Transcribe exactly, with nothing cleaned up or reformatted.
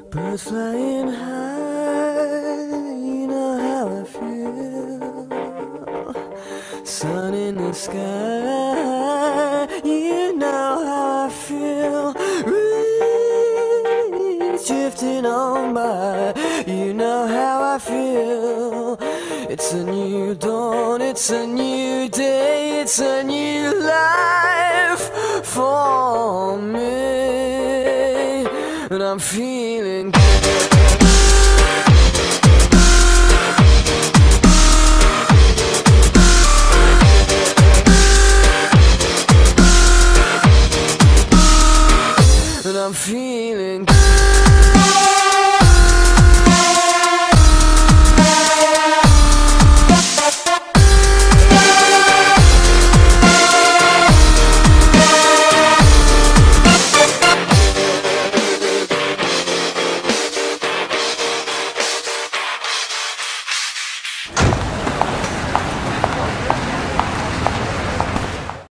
Birds flying high, you know how I feel. Sun in the sky, you know how I feel. Breeze drifting on by, you know how I feel. It's a new dawn, it's a new day, it's a new life for me. And I'm feeling